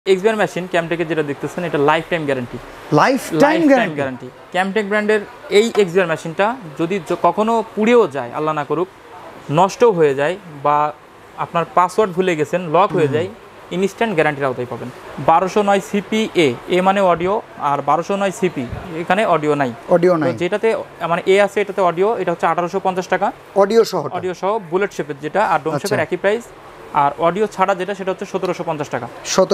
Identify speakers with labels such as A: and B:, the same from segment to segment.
A: XBR machine CamTech যেটা দেখতেছেন এটা lifetime guarantee.
B: Lifetime
A: guarantee CamTech ব্র্যান্ডের এই এক্সবিআর মেশিনটা যদি কখনো পুড়েও যায়, আল্লাহ না করুক, নষ্ট হয়ে যায় বা আপনার পাসওয়ার্ড ভুলে গেছেন, লক হয়ে যায়, ইনস্ট্যান্ট গ্যারান্টির আওতায় পাবেন। 1209 সিপি এ মানে অডিও, আর 1209 সিপি এখানে অডিও নাই। যেটাতে মানে এ আছে এটাতে অডিও, এটা হচ্ছে 1850 টাকা অডিও সহ বুলেট শেপের যেটা, আর ডোম শেপের একই প্রাইস। আর অডিও ছাড়া যেটা সেটা হচ্ছে 1750 টাকা।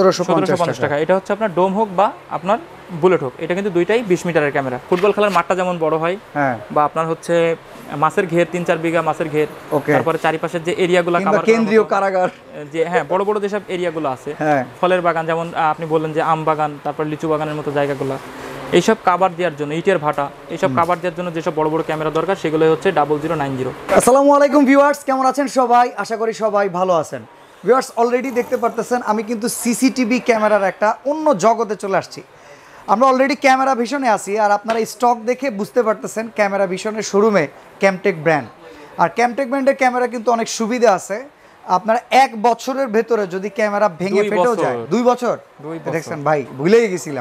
A: 1750 টাকা। এটা হচ্ছে আপনার ডোম হোক বা আপনার বুলেট হোক, এটা কিন্তু দুইটাই 20 মিটারের ক্যামেরা। ফুটবল খেলার মাঠটা যেমন বড় হয়, বা আপনার হচ্ছে মাছের ঘের 3-4 বিঘা মাছের ঘের, তারপরে চারিপাশের যে এরিয়াগুলো
B: কেন্দ্রীয় কারাগার,
A: যে বড় বড় যেসব এরিয়াগুলো আছে, ফলের বাগান যেমন আপনি বললেন যে আম বাগান, তারপর লিচু বাগানের মতো জায়গাগুলো, এইসব কাভার দেওয়ার জন্য, ইটের ভাটা, এইসব কাভার দেওয়ার জন্য যেসব বড় বড় ক্যামেরা দরকার সেগুলো হচ্ছে 0090।
B: আসসালামু আলাইকুম ভিউয়ার্স, কেমন আছেন সবাই? আশা করি সবাই ভালো আছেন। ভিউয়ার্স, অলরেডি দেখতে পারতেছেন আমি কিন্তু সিসিটিভি ক্যামেরার একটা অন্য জগতে চলে আসছি। আমরা অলরেডি ক্যামেরা ভিশনে আছি, আর আপনারা স্টক দেখে বুঝতে পারতেছেন ক্যামেরা ভিশনের শোরুমে CamTech ব্র্যান্ড। আর CamTech ব্র্যান্ডের ক্যামেরা কিন্তু অনেক সুবিধা আছে। আপনার 1 বছরের ভেতরে যদি ক্যামেরা ভেঙে ফেটেও যায়, 2 বছর দেখছেন ভাই, ভুলেই গেছিলাম,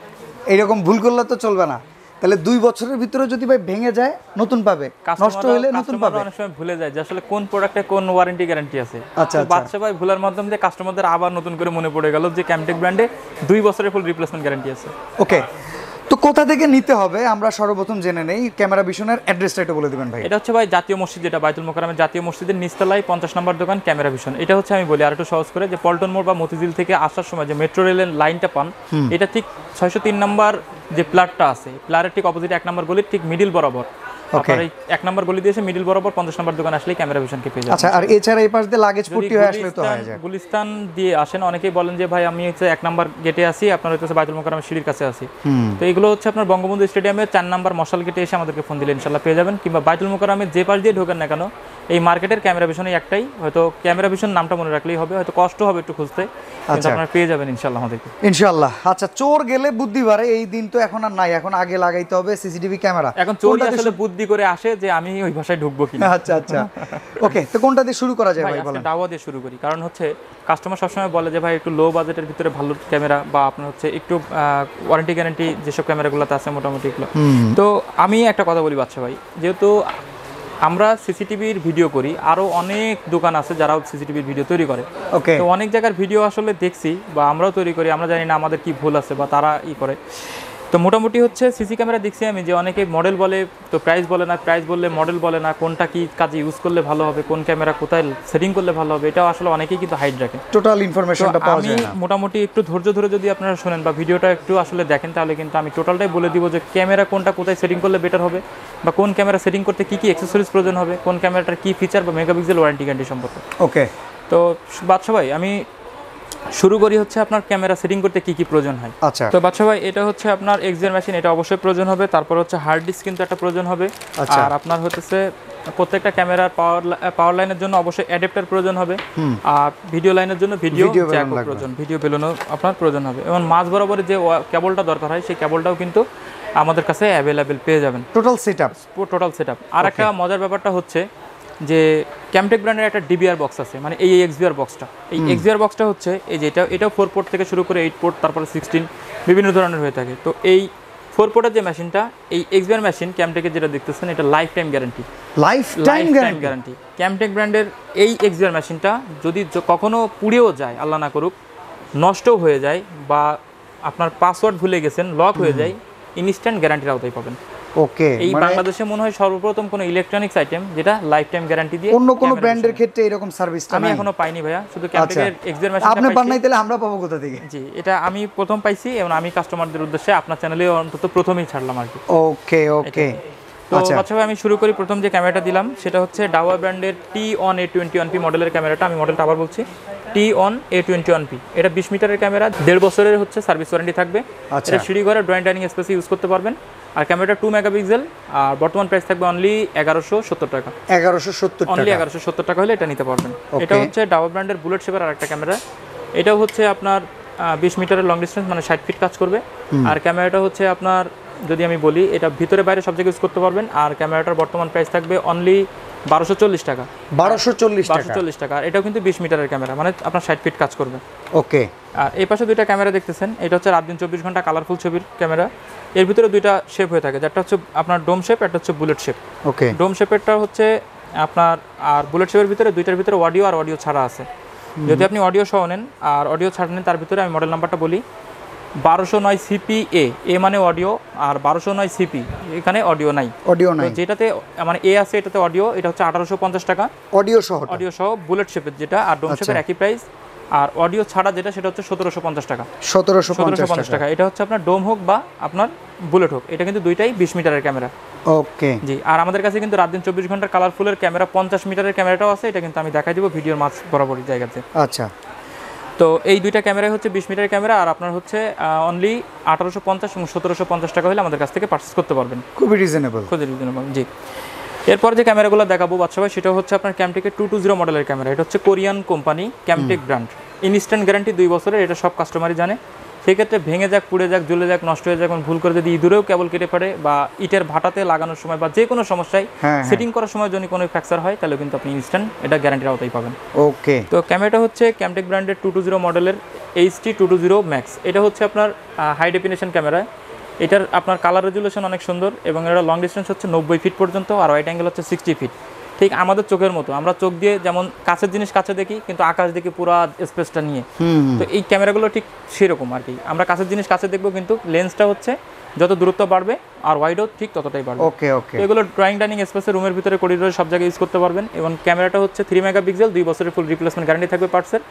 B: এইরকম ভুল করলে তো চলবে না। তাহলে 2 বছরের ভিতরে যদি ভাই ভেঙে যায়, নতুন পাবে, নষ্ট হলে নতুন পাবে।
A: অনেক সময় ভুলে যায় যে আসলে কোন প্রোডাক্টে কোন ওয়ারেন্টি গ্যারান্টি আছে। বাচ্চা ভাই ভুলার মাধ্যমে যে কাস্টমারদের আবার নতুন করে মনে পড়ে গেল যে CamTech ব্র্যান্ডে 2 বছরের ফুল রিপ্লেসমেন্ট গ্যারান্টি আছে।
B: ওকে, তো কোথা থেকে নিতে হবে আমরা সর্বপ্রথম জেনে নেই। ক্যামেরা ভিশনের অ্যাড্রেসটা একটু বলে দিবেন ভাই।
A: এটা হচ্ছে ভাই জাতীয় মসজিদ, যেটা বাইতুল মোকাররমের জাতীয় মসজিদের নিচতলায় 50 নম্বর দোকান ক্যামেরা ভিশন। এটা হচ্ছে আমি বলি আর একটু সহজ করে, যে পল্টন মোড় বা মতিঝিল থেকে আসার সময় যে মেট্রো রেলের লাইনটা পান, এটা ঠিক 603 নম্বর যে প্লাটটা আছে, প্লাটের ঠিক অপোজিট 1 নম্বর গলির ঠিক মিডিল বরাবর। আপনার এই 1 নম্বর গলি দিয়েছে মিডিল বরাবর 50 নম্বর দোকান আসলে ক্যামেরা ভিশনকে পেয়ে যাবেন।
B: আচ্ছা, আর এছাড়া এই পাশ দিয়ে লাগেজ পট্টি হয়ে আসলে তো হয়ে যায়।
A: গুলিস্তান দিয়ে আসেন, অনেকেই বলেন যে ভাই আমি হচ্ছে 1 নম্বর গেটে আসি, আপনার হচ্ছে বাইতুল মোকাররমের সিঁড়ির কাছে আসি। তো এগুলো হচ্ছে আপনার বঙ্গবন্ধু স্টেডিয়ামের 4 নম্বর মশাল গেটে এসে আমাদেরকে ফোন দিলে ইনশাআল্লাহ পেয়ে যাবেন। কিংবা বাইতুল মোকাররমের যে পাশ দিয়ে ঢোকেন না কেন, এই মার্কেটের ক্যামেরা ভিশনই একটাই, হয়তো ক্যামেরা ভিশন নামটা মনে রাখলেই হবে, হয়তো কষ্ট হবে একটু খুঁজতে, কিন্তু আপনারা পেয়ে যাবেন ইনশাআল্লাহ আমাদেরকে
B: ইনশাআল্লাহ। আচ্ছা, চোর গেলে বুদ্ধি বাড়ে, এই দিন তো এখন আর নাই, এখন আগে লাগাইতে হবে সিসিটিভি ক্যামেরা।
A: এখন চোর আসলে বুদ্ধি করে আসে যে আমি ওই ভাষায় ঢুকবো কিনা।
B: আচ্ছা আচ্ছা, ওকে, তো কোনটা দিয়ে শুরু করা যায় ভাই বলেন?
A: দাওয়া দিয়ে শুরু করি, কারণ হচ্ছে কাস্টমার সবসময় বলে যে ভাই একটু লো বাজেটের ভিতরে ভালো ক্যামেরা, বা আপনার হচ্ছে একটু ওয়ারেন্টি গ্যারান্টি যেসব ক্যামেরাগুলোতে আছে মোটামুটি এগুলো। তো আমি একটা কথা বলি বাচ্চা ভাই, যেহেতু আমরা সিসিটিভির ভিডিও করি, আরও অনেক দোকান আছে যারাও সিসিটিভির ভিডিও তৈরি করে। তো অনেক জায়গার ভিডিও আসলে দেখছি বা আমরাও তৈরি করি, আমরা জানি না আমাদের কি ভুল আছে বা তারা করে। তো মোটামুটি হচ্ছে সিসি ক্যামেরা দেখছি আমি যে অনেকে মডেল বলে, তো প্রাইস বলে না, প্রাইস বললে মডেল বলে না, কোনটা কি কাজে ইউজ করলে ভালো হবে, কোন ক্যামেরা কোথায় সেটিং করলে ভালো হবে, এটাও আসলে অনেকেই কিন্তু হাইড রাখে,
B: টোটাল ইনফরমেশনটা পাওয়া যায় না।
A: আমি মোটামুটি একটু ধৈর্য ধরে যদি আপনারা শোনেন বা ভিডিওটা একটু আসলে দেখেন, তাহলে কিন্তু আমি টোটালটাই বলে দিব যে ক্যামেরা কোনটা কোথায় সেটিং করলে বেটার হবে, বা কোন ক্যামেরা সেটিং করতে কি কি অ্যাক্সেসরিজ প্রয়োজন হবে, কোন ক্যামেরাটার কি ফিচার বা মেগাপিক্সেল ওয়ারেন্টি গ্যারান্টি সম্পর্কে।
B: ওকে,
A: তো বাদশা ভাই আমি শুরু করি হচ্ছে আপনার ক্যামেরা সেটিং করতে কি কি প্রয়োজন হয়।
B: আচ্ছা,
A: তো বাদশা ভাই এটা হচ্ছে আপনার এক্সবিআর মেশিন, এটা অবশ্যই প্রয়োজন হবে। তারপর হচ্ছে হার্ড ডিস্ক কিন্তু একটা প্রয়োজন হবে। আর আপনার হচ্ছে প্রত্যেকটা ক্যামেরার পাওয়ার লাইনের জন্য অবশ্যই অ্যাডাপ্টার প্রয়োজন হবে। আর ভিডিও লাইনের জন্য ভিডিও জ্যাক প্রয়োজন, ভিডিও বেলুনও আপনার প্রয়োজন হবে। এবং মাঝ বরাবরের যে কেবলটা দরকার হয় সেই কেবলটাও কিন্তু আমাদের কাছে অ্যাভেলেবেল পেয়ে যাবেন।
B: Total setup.
A: আর একটা মজার ব্যাপারটা হচ্ছে যে CamTech ব্র্যান্ডের একটা ডিবিআর বক্স আছে, মানে এই এক্সবিআর বক্সটা, এই এক্সবিআর বক্সটা হচ্ছে এই যে এটাও 4 পোর্ট থেকে শুরু করে 8 পোর্ট, তারপরে 16 বিভিন্ন ধরনের হয়ে থাকে। তো এই 4 পোর্টের যে মেশিনটা, এই এক্সবিআর মেশিন CamTech যেটা দেখতেছেন এটা লাইফ টাইম গ্যারান্টি। CamTech ব্র্যান্ডের এই এক্সবিআর মেশিনটা যদি কখনো পুড়েও যায়, আল্লাহ না করুক, নষ্ট হয়ে যায়, বা আপনার পাসওয়ার্ড ভুলে গেছেন, লক হয়ে যায়, ইনস্ট্যান্ট গ্যারান্টির আওতায় পাবেন।
B: ওকে,
A: এই বাংলাদেশে মনে হয় সর্বপ্রথম কোনো ইলেকট্রনিক্স আইটেম যেটা লাইফ টাইম গ্যারান্টি দিয়ে।
B: অন্য কোনো ব্র্যান্ডের ক্ষেত্রে এরকম সার্ভিসটা
A: আমি এখনো পাইনি ভাইয়া, শুধু CamTech এর এক্সবিআর মেশিনটা
B: আপনি পান নাই, তাহলে আমরা পাবো কোথা থেকে?
A: জি, এটা আমি প্রথম পাইছি এবং আমি কাস্টমারদের উদ্দেশ্যে আপনার চ্যানেলে অন্তত প্রথমেই ছাড়লাম আর কি।
B: ওকে,
A: তো আচ্ছা ভাই আমি শুরু করি। প্রথম যে ক্যামেরাটা দিলাম সেটা হচ্ছে ডাওয়া ব্র্যান্ডের T-on A21P মডেলের ক্যামেরাটা। আমি মডেলটা আবার বলছি, T-on A21P। এটা 20 মিটারের ক্যামেরা, 1.5 বছরের হচ্ছে সার্ভিস ওয়ারেন্টি থাকবে। এটা সিঁড়ি ঘরে ড্রয়িং ডাইনিং স্পেসে ইউজ করতে পারবেন। আর ক্যামেরাটা 2 মেগাপিক্সেল, আর বর্তমান প্রাইস থাকবে অনলি 1170 টাকা। 1170 টাকা হলে এটা নিতে পারবেন। এটা হচ্ছে ডাওয়া ব্র্যান্ডের বুলেট শেপের আরেকটা ক্যামেরা। এটাও হচ্ছে আপনার 20 মিটারের লং ডিস্টেন্স, মানে 60 ফিট কাজ করবে। আর ক্যামেরাটা হচ্ছে আপনার যদি আমি বলি, এটা ভিতরে বাইরে সব জায়গায় ইউজ করতে পারবেন। আর ক্যামেরাটার বর্তমান প্রাইস থাকবে অনলি 1240 টাকা।
B: 1240
A: টাকা। আর এটাও কিন্তু 20 মিটারের ক্যামেরা, মানে আপনার 60 ফিট কাজ করবে।
B: ওকে।
A: আর এই পাশে দুইটা ক্যামেরা দেখতেছেন, এটা হচ্ছে রাত দিন 24 ঘন্টা কালারফুল ছবির ক্যামেরা। এর ভিতরে দুইটা শেপ হয়ে থাকে, যেটা হচ্ছে আপনার ডোম শেপ, একটা হচ্ছে বুলেট শেপ।
B: ওকে।
A: ডোম শেপেরটা হচ্ছে আপনার, আর বুলেট শেপের ভিতরে দুইটার ভিতরে অডিও আর অডিও ছাড়া আছে। যদি আপনি অডিও সহ নেন আর অডিও ছাড়া নেন, তার ভিতরে আমি মডেল নাম্বারটা বলি, 1209 সিপি এ মানে অডিও, আর 1209 সিপি এখানে অডিও নাই। যেটাতে মানে এ আছে এটাতে অডিও, এটা হচ্ছে 1850 টাকা অডিও সহ বুলেট শেপের যেটা, আর ডোম শেপের একই প্রাইস। আর অডিও ছাড়া যেটা সেটা হচ্ছে 1750 টাকা। 1750 টাকা। এটা হচ্ছে আপনার ডোম হোক বা আপনার বুলেট হোক, এটা কিন্তু দুইটাই 20 মিটারের ক্যামেরা।
B: ওকে
A: জি। আর আমাদের কাছে কিন্তু রাত দিন 24 ঘন্টার কালারফুলের ক্যামেরা 50 মিটারের ক্যামেরাটাও আছে, এটা কিন্তু আমি দেখাই দিব ভিডিওর মাঝ বরাবরই জায়গাতে।
B: আচ্ছা।
A: তো এই দুইটা ক্যামেরাই হচ্ছে 20 মিটারের ক্যামেরা, আর আপনার হচ্ছে অনলি 1850 এবং 1750 টাকা হলে আমাদের কাছ থেকে পারচেস করতে পারবেন।
B: খুবই রিজনেবল।
A: জি। এরপর যে ক্যামেরাগুলো দেখাবো বাচ্চা ভাই, সেটা হচ্ছে আপনার ক্যামটেকের 220 মডেলের ক্যামেরা। এটা হচ্ছে Korean company CamTech brand, instant guarantee 2 বছরের, এটা সব কাস্টমারই জানে। সেক্ষেত্রে ভেঙে যাক, পুড়ে যাক, জ্বলে যাক, নষ্ট হয়ে যাক, ভুল করে যদি ইঁদুরেও কেবল কেটে পড়ে বা ইটের ভাটাতে লাগানোর সময় বা যে কোনো সমস্যায় সেটিং করার সময় যদি কোনো ফ্র্যাকচার হয়, তাহলে কিন্তু আপনি ইনস্ট্যান্ট এটা গ্যারান্টির আওতায় পাবেন।
B: ওকে।
A: তো ক্যামেরাটা হচ্ছে ক্যামটেক ব্র্যান্ডের 220 মডেলের HD220 ম্যাক্স। এটা হচ্ছে আপনার হাই ডেফিনেশন ক্যামেরা। এটার আপনার কালার রেজুলেশন অনেক সুন্দর, এবং এটা লং ডিস্টেন্স হচ্ছে 90 ফিট পর্যন্ত, আর ওয়াইড অ্যাঙ্গেল হচ্ছে 60 ফিট। ঠিক আমাদের চোখের মতো, আমরা চোখ দিয়ে যেমন কাছের জিনিস কাছে দেখি, কিন্তু আকাশ দেখি পুরো স্পেসটা নিয়ে। তো এই ক্যামেরাগুলো ঠিক সেরকম আর কি, আমরা কাছের জিনিস কাছে দেখবো, কিন্তু লেন্সটা হচ্ছে যত দূরত্ব বাড়বে আর ওয়াইডও ঠিক ততটাই বাড়বে।
B: ওকে ওকে।
A: এগুলো ড্রয়িং ডাইনিং স্পেসে, রুমের ভিতরে, করিডোরে সব জায়গায় ইউজ করতে পারবেন। এবং ক্যামেরাটা হচ্ছে 3 মেগাপিক্সেল, 2 বছরের ফুল রিপ্লেসমেন্ট গ্যারান্টি থাকবে পার্টসের।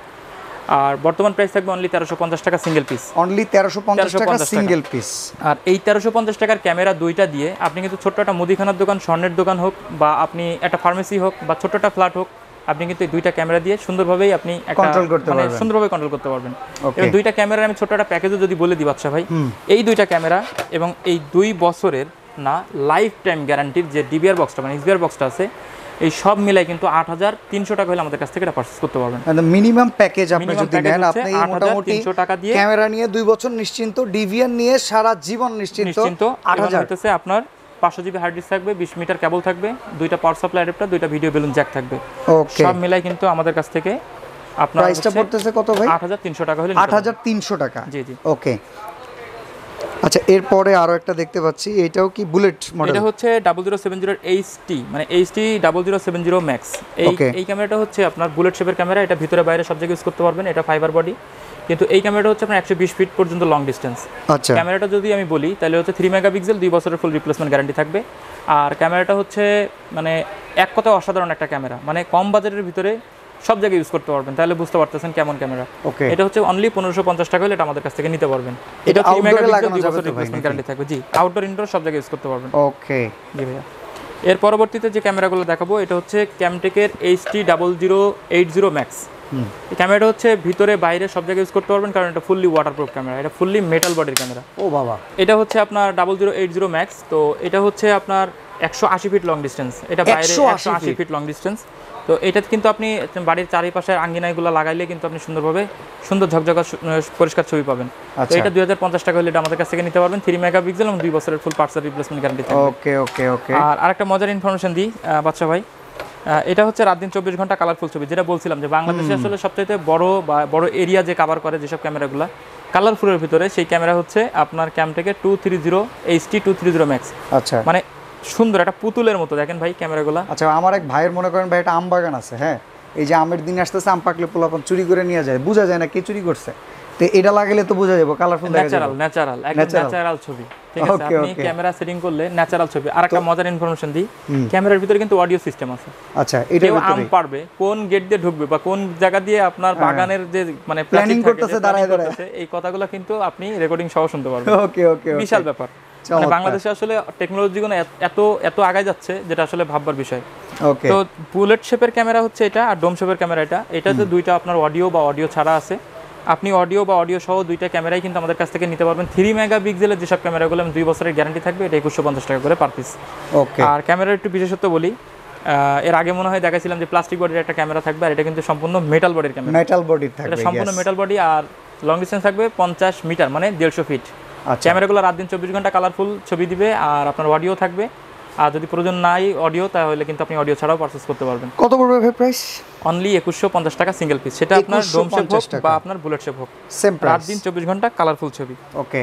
A: আর বর্তমান প্রাইস থাকবে অনলি 1350 টাকা সিঙ্গেল পিস।
B: অনলি 1350 টাকা সিঙ্গেল পিস।
A: আর এই 1350 টাকার ক্যামেরা দুইটা দিয়ে আপনি কিন্তু ছোট্ট একটা মুদিখানার দোকান, স্বর্ণের দোকান হোক, বা আপনি একটা ফার্মেসি হোক, বা ছোট্ট একটা ফ্ল্যাট হোক, আপনি কিন্তু এই দুইটা ক্যামেরা দিয়ে সুন্দরভাবেই আপনি সুন্দরভাবে কন্ট্রোল করতে পারবেন। এবং দুইটা ক্যামেরার আমি ছোট্ট একটা প্যাকেজও যদি বলে দিই বাচ্চা ভাই, এই দুইটা ক্যামেরা এবং এই 2 বছরের না লাইফ টাইম গ্যারান্টির যে ডিবিআর বক্সটা মানে এক্সবিআর বক্সটা আছে, এই সব মিলাই কিন্তু 8300 টাকা হলে আমাদের কাছ থেকে এটা পারচেজ করতে পারবেন।
B: মিনিমাম প্যাকেজ আপনি যদি নেন, আপনি মোটামুটি
A: 8300 টাকা দিয়ে
B: ক্যামেরা নিয়ে 2 বছর নিশ্চিন্ত, ডিভিআর নিয়ে সারা জীবন নিশ্চিন্ত।
A: 8000 হইতেছে আপনার 500 জিবি হার্ড ডিস্ক থাকবে, 20 মিটার কেবল থাকবে, দুইটা পাওয়ার সাপ্লাই অ্যাডাপ্টার, দুইটা ভিডিও বেলুন জ্যাক থাকবে।
B: ওকে।
A: সব মিলাই কিন্তু আমাদের কাছ থেকে আপনার
B: প্রাইসটা পড়তেছে কত ভাই?
A: 8300 টাকা হলে
B: 8300 টাকা।
A: জি জি।
B: ওকে। আচ্ছা, এরপরে আরো একটা দেখতে পাচ্ছি, এটাও কি বুলেট মডেল?
A: এটা হচ্ছে 0070 HD, মানে HD 0070 ম্যাক্স। এই ক্যামেরাটা হচ্ছে আপনার বুলেট শেপের ক্যামেরা, এটা ভিতরে বাইরে সব জায়গায় ইউজ করতে পারবেন, এটা ফাইবার বডি। কিন্তু এই ক্যামেরাটা হচ্ছে আপনার 120 ফিট পর্যন্ত লং ডিস্টেন্স।
B: আচ্ছা।
A: ক্যামেরাটা যদি আমি বলি তাহলে হচ্ছে 3 মেগাপিক্সেল, 2 বছরের ফুল রিপ্লেসমেন্ট গ্যারান্টি থাকবে। আর ক্যামেরাটা হচ্ছে মানে এক কথায় অসাধারণ একটা ক্যামেরা, মানে কম বাজেটের ভিতরে সব জায়গায় ইউজ করতে পারবেন, তাহলে বুঝতে পারতেছেন কেমন ক্যামেরা। এটা হচ্ছে অনলি 1550 টাকা হলে এটা আমাদের কাছ থেকে নিতে পারবেন। এটা 3 মেগাপিক্সেল, 2 বছরের রিপ্লেসমেন্ট গ্যারান্টি থাকবে। জি, আউটডোর ইনডোর সব জায়গায় ইউজ করতে পারবেন।
B: ওকে।
A: জি ভাইয়া। এর পরবর্তীতে যে ক্যামেরাগুলো দেখাবো, এটা হচ্ছে ক্যামটেকের HD0080 ম্যাক্স। এই ক্যামেরাটা হচ্ছে ভিতরে বাইরে সব জায়গায় ইউজ করতে পারবেন, কারণ এটা ফুললি ওয়াটারপ্রুফ ক্যামেরা, এটা ফুললি মেটাল বডির ক্যামেরা।
B: ও বাবা। এটা
A: হচ্ছে আপনার 0080 ম্যাক্স। তো এটা হচ্ছে আপনার 180 ফিট লং ডিস্টেন্স, এটা বাইরে 180 ফিট লং ডিস্টেন্স। তো এটা কিন্তু আপনি বাড়ির চারিপাশের আঙ্গিনাগুলো লাগাইলে কিন্তু আপনি সুন্দরভাবে সুন্দর ঝকঝকা পরিষ্কার ছবি পাবেন। তো এটা 2050 টাকা হলে এটা আমাদের কাছ থেকে নিতে পারবেন। 3 মেগাপিক্সেল এবং 2 বছরের ফুল পার্টস রিপ্লেসমেন্ট গ্যারান্টি থাকবে।
B: ওকে ওকে ওকে।
A: আর আরেকটা মজার ইনফরমেশন দিই বাচ্চা ভাই, এটা হচ্ছে রাত দিন 24 ঘন্টা কালারফুল ছবি, যেটা বলছিলাম যে বাংলাদেশে আসলে সবচাইতে বড় এরিয়া যে কভার করে যেসব ক্যামেরাগুলো কালারফুলের ভিতরে, সেই ক্যামেরা হচ্ছে আপনার ক্যামটেকের 230 HD230 ম্যাক্স।
B: আচ্ছা।
A: মানে সুন্দর একটা পুতুলের মতো, দেখেন ভাই ক্যামেরাগুলো।
B: আচ্ছা, আমার এক ভাইয়ের মনে করেন ভাই একটা আম বাগান আছে, হ্যাঁ, এই যে আমের দিন আসতেছে, আম পাকলে পোলাপান চুরি করে নিয়ে যায়, বোঝা যায় না কে চুরি করছে। তো এটা লাগালে তো বোঝা যাবে, কালারফুল দেখা যাবে,
A: ন্যাচারাল একদম ন্যাচারাল ছবি। ঠিক আছে, আপনি ক্যামেরা সেটিং করলে ন্যাচারাল ছবি। আরেকটা মজার ইনফরমেশন দিই, ক্যামেরার ভিতরে কিন্তু অডিও সিস্টেম আছে।
B: আচ্ছা, এটা
A: আম পারবে কোন গেট দিয়ে ঢুকবে বা কোন জায়গা দিয়ে আপনার বাগানের যে মানে
B: প্ল্যানিং করতেছে দাঁড়ায়
A: এই কথাগুলো কিন্তু আপনি রেকর্ডিং সহ শুনতে পারবেন।
B: ওকে ওকে।
A: বিশাল ব্যাপার, মানে বাংলাদেশে আসলে টেকনোলজি গুলো এত আগায় যাচ্ছে, যেটা আসলে ভাববার বিষয়। তো বুলেট শেপের ক্যামেরা হচ্ছে এটা, আর ডোম শেপের ক্যামেরা এটা। এটাতে দুইটা আপনার অডিও বা অডিও ছাড়া আছে। আপনি অডিও বা অডিও সহ দুইটা ক্যামেরাই কিন্তু আমাদের কাছ থেকে নিতে পারবেন। 3 মেগাপিক্সেলের যেসব ক্যামেরাগুলো 2 বছরের গ্যারান্টি থাকবে, এটা 2150 টাকা করে পার পিস।
B: ওকে।
A: আর ক্যামেরার একটু বিশেষত্ব বলি, এর আগে মনে হয় দেখাছিলাম যে প্লাস্টিক বডির একটা ক্যামেরা থাকবে, আর এটা কিন্তু সম্পূর্ণ মেটাল বডির ক্যামেরা।
B: মেটাল বডির থাকবে,
A: এটা সম্পূর্ণ মেটাল বডি, আর লং ডিসটেন্স থাকবে 50 মিটার, মানে 150 ফিট। ক্যামেরাগুলো রাত দিন 24 ঘন্টা কালারফুল ছবি দিবে, আর আপনার অডিও থাকবে, আর যদি প্রয়োজন নাই অডিও, তাহলে কিন্তু আপনি অডিও ছাড়াও পারচেজ করতে পারবেন।
B: কত পড়বে ভাই প্রাইস?
A: অনলি 2150 টাকা সিঙ্গেল পিস, সেটা আপনার ডোম শেপ হোক বা আপনার বুলেট শেপ হোক,
B: সেম প্রাইস,
A: রাত দিন 24 ঘন্টা কালারফুল ছবি।
B: ওকে।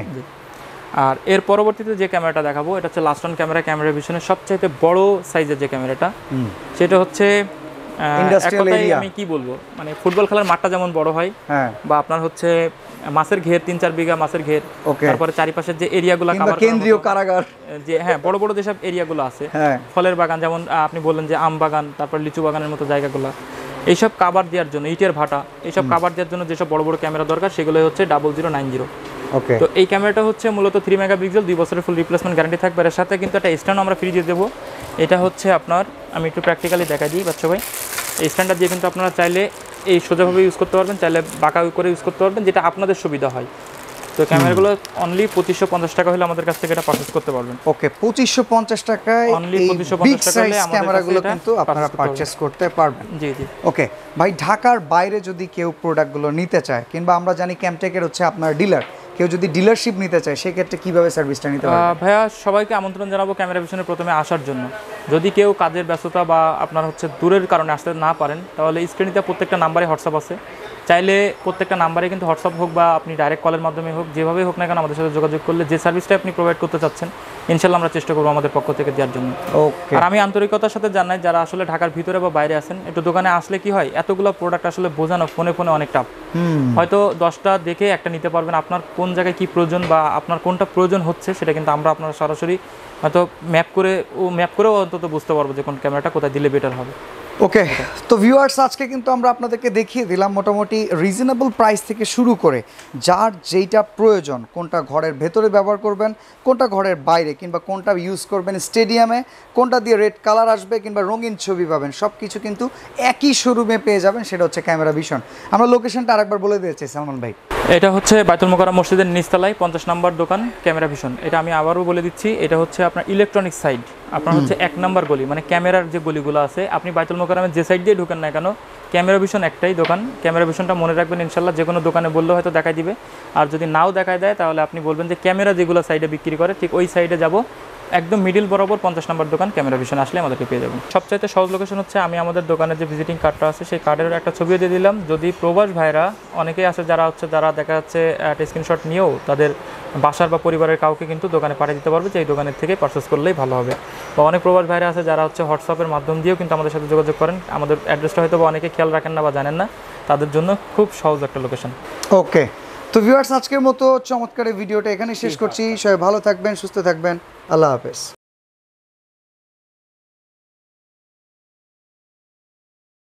A: আর এর পরবর্তীতে যে ক্যামেরাটা দেখাবো, এটা হচ্ছে লাস্ট অন ক্যামেরা ভিশনের সবচাইতে বড় সাইজের যে ক্যামেরাটা, সেটা হচ্ছে
B: ইন্ডাস্ট্রিয়াল এরিয়া।
A: আমি কি বলবো, মানে ফুটবল খেলার মাঠটা যেমন বড় হয়,
B: হ্যাঁ,
A: বা আপনার হচ্ছে মাছের ঘের 3-4 বিঘা মাছের ঘের, তারপরে চারিপাশের যে এরিয়াগুলো কভার,
B: কেন্দ্রীয় কারাগার,
A: যে হ্যাঁ বড় বড় যেসব এরিয়াগুলো আছে, ফলের বাগান যেমন আপনি বললেন যে আম বাগান, তারপর লিচু বাগানের মতো জায়গাগুলো, এইসব কাভার দেওয়ার জন্য, ইটের ভাটা, এইসব কাভার দেওয়ার জন্য যেসব বড় বড় ক্যামেরা দরকার, সেগুলো হচ্ছে 0090।
B: ওকে।
A: তো এই ক্যামেরাটা হচ্ছে মূলত 3 মেগাপিক্সেল, 2 বছরের ফুল রিপ্লেসমেন্ট গ্যারান্টি থাকবে। এর সাথে কিন্তু একটা স্ট্যান্ড আমরা ফ্রি দিয়ে দেবো। এটা হচ্ছে আপনার, আমি একটু প্র্যাকটিক্যালি দেখাই দিই বাচ্চা ভাই। এই স্ট্যান্ডটা দিয়ে কিন্তু আপনারা চাইলে এই সোজাভাবে ইউজ করতে পারবেন, চাইলে বাঁকা করে ইউজ করতে পারবেন, যেটা আপনাদের সুবিধা হয়। তো ক্যামেরাগুলো অনলি 2550 টাকা হলে আমাদের কাছ থেকে এটা পারচেজ করতে পারবেন।
B: ওকে, 2550 টাকায়
A: অনলি 2550 টাকা হলে আমাদের
B: ক্যামেরাগুলো কিন্তু আপনারা পারচেজ করতে পারবেন।
A: জি জি।
B: ওকে ভাই, ঢাকার বাইরে যদি কেউ প্রোডাক্টগুলো নিতে চায়, কিংবা আমরা জানি ক্যামটেকের হচ্ছে আপনার ডিলার, কেউ যদি ডিলারশিপ নিতে চায়, সেক্ষেত্রে কিভাবে সার্ভিসটা নিতে পারবে?
A: ভাইয়া সবাইকে আমন্ত্রণ জানাবো ক্যামেরা ভিশনে প্রথমে আসার জন্য। যদি কেউ কাজের ব্যস্ততা বা আপনার হচ্ছে দূরের কারণে আসতে না পারেন, তাহলে স্ক্রিনে প্রত্যেকটা নাম্বারে হোয়াটসঅ্যাপ আছে, চাইলে প্রত্যেকটা নাম্বারে কিন্তু হোয়াটসঅ্যাপ হোক বা আপনি ডাইরেক্ট কলের মাধ্যমে হোক, যেভাবে হোক না কেন আমাদের সাথে যোগাযোগ করলে যে সার্ভিসটা আপনি প্রোভাইড করতে চাচ্ছেন, ইনশাল্লাহ আমরা চেষ্টা করবো আমাদের পক্ষ থেকে দেওয়ার জন্য।
B: ওকে।
A: আর আমি আন্তরিকতার সাথে জানাই, যারা আসলে ঢাকার ভিতরে বা বাইরে আছেন, একটু দোকানে আসলে কি হয়, এতগুলো প্রোডাক্ট আসলে বোঝানো ফোনে অনেক টাফ। হয়তো 10টা দেখে একটা নিতে পারবেন, আপনার কোন জায়গায় কি প্রয়োজন বা আপনার কোনটা প্রয়োজন হচ্ছে, সেটা কিন্তু আমরা আপনার সরাসরি হয়তো ম্যাপ করেও অন্তত বুঝতে পারবো যে কোন ক্যামেরাটা কোথায় দিলে বেটার হবে।
B: ওকে, তো ভিউয়ার্স, আজকে কিন্তু আমরা আপনাদেরকে দেখিয়ে দিলাম মোটামুটি রিজনেবল প্রাইস থেকে শুরু করে যার যেইটা প্রয়োজন, কোনটা ঘরের ভেতরে ব্যবহার করবেন, কোনটা ঘরের বাইরে, কিংবা কোনটা ইউজ করবেন স্টেডিয়ামে, কোনটা দিয়ে রেড কালার আসবে কিংবা রঙিন ছবি পাবেন, সব কিছু কিন্তু একই শোরুমে পেয়ে যাবেন। সেটা হচ্ছে ক্যামেরা ভিশন। আমরা লোকেশনটা আরেকবার বলে দিয়েছি সালমান ভাই।
A: এটা হচ্ছে বাইতুল মুকাররম মসজিদের নিচতলায় 50 নম্বর দোকান ক্যামেরা ভিশন। এটা আমি আবারও বলে দিচ্ছি, এটা হচ্ছে আপনার ইলেকট্রনিক সাইড, আপনার হচ্ছে 1 নম্বর গলি, মানে ক্যামেরার যে গলিগুলো আছে, আপনি বাইতুল মুকাররমের যে সাইড দিয়ে ঢুকেন না কেন, ক্যামেরা ভিশন একটাই দোকান। ক্যামেরা ভিশনটা মনে রাখবেন, ইনশাল্লাহ যে কোনো দোকানে বললে হয়তো দেখাই দিবে। আর যদি নাও দেখায় দেয়, তাহলে আপনি বলবেন যে ক্যামেরা যেগুলো সাইডে বিক্রি করে, ঠিক ওই সাইডে যাব, একদম মিডিল বরাবর 50 নম্বর দোকান ক্যামেরা ভিশন, আসলে আমাদেরকে পেয়ে যাবেন। সবচাইতে সহজ লোকেশন হচ্ছে, আমি আমাদের দোকানের যে ভিজিটিং কার্ডটা আছে, সেই কার্ডের একটা ছবিও দিয়ে দিলাম। যদি প্রবাস ভাইরা অনেকেই আছে যারা দেখা যাচ্ছে একটা স্ক্রিনশট নিয়েও তাদের বাসার বা পরিবারের কাউকে কিন্তু দোকানে পাঠিয়ে দিতে পারবে যে এই দোকানের থেকে পারচেস করলেই ভালো হবে। বা অনেক প্রবাস ভাইরা আছে যারা হচ্ছে হোয়াটসঅ্যাপের মাধ্যম দিয়েও কিন্তু আমাদের সাথে যোগাযোগ করেন। আমাদের অ্যাড্রেসটা হয়তো বা অনেকে খেয়াল রাখেন না বা জানেন না, তাদের জন্য খুব সহজ একটা লোকেশন।
B: ওকে, তো ভিউয়ার্স, আজকের মতো চমৎকার এই ভিডিওটা এখানে শেষ করছি। সবাই ভালো থাকবেন, সুস্থ থাকবেন। আল্লাহ হাফেজ।